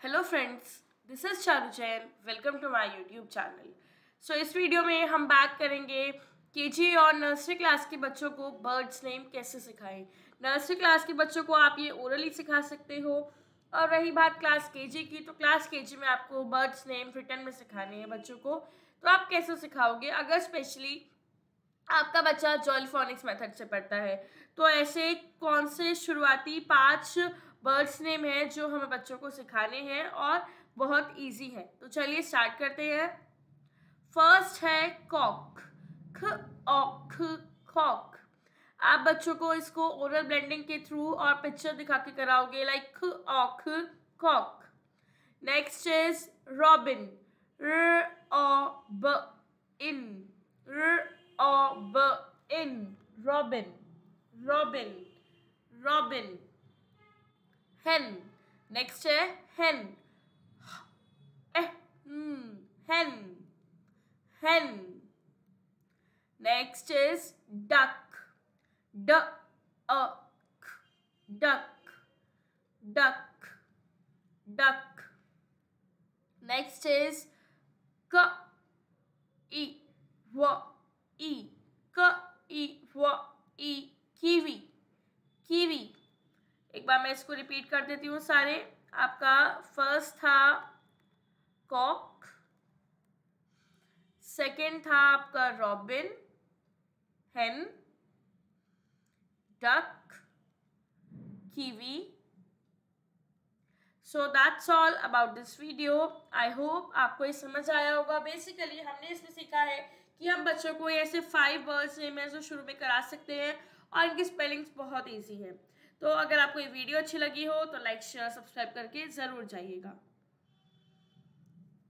Hello friends, this is Charu Jain. Welcome to my YouTube channel. So इस video में हम बात करेंगे केजी और नर्सरी क्लास के बच्चों को बर्ड्स नेम कैसे सिखाएं। नर्सरी क्लास के बच्चों को आप ये ओरली सिखा सकते हो, और रही बात क्लास केजी की, तो क्लास केजी में आपको बर्ड्स नेम रिटन में सिखाने हैं बच्चों को। तो आप कैसे सिखाओगे अगर स्पेशली आपका बच्चा जॉयफोनिक्स मेथड से पढ़ता है? तो ऐसे कौन से शुरुआती 5 बर्ड्स नेम है जो हमें बच्चों को सिखाने हैं और बहुत इजी है। तो चलिए स्टार्ट करते हैं। फर्स्ट है कॉक, ख ऑक कॉक। आप बच्चों को इसको ओरल ब्लेंडिंग के थ्रू और पिक्चर दिखा के कराओगे, लाइक ख ऑक cock. Next is robin, r o b in, r o b in, robin robin robin. hen, next है hen, hen hen। Next is duck, duck duck duck duck। Next is k e w e, k e w e, kiwi kiwi। एक बार मैं इसको repeat कर देती हूँ सारे। आपका first था कॉक, सेकंड था आपका robin, hen, duck, kiwi. So that's all about this video. I hope आपको ये समझ आया होगा। बेसिकली हमने इसमें सीखा है कि हम बच्चों को ऐसे 5 वर्ड्स नेम है जो शुरू में करा सकते हैं, और इनकी स्पेलिंग्स बहुत ईजी है। तो अगर आपको ये वीडियो अच्छी लगी हो तो लाइक शेयर सब्सक्राइब करके ज़रूर जाइएगा।